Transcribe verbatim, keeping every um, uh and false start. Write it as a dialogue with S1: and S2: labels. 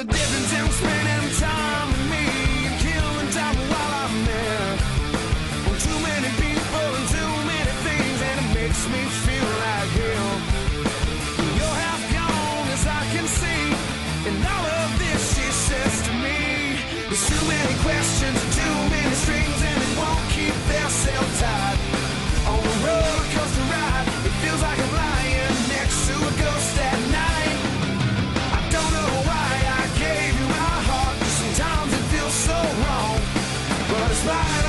S1: the difference in spending time with me and killing time while I'm there. Well, too many people and too many things, and it makes me feel like hell. You're half gone as I can see, and all of this she says to me. There's too many questions and too many strings, and they won't keep themselves tied. On the roller coaster ride, it feels like I'm lying next to a ghost at night. I don't know why I gave you my heart, sometimes it feels so wrong, but it's my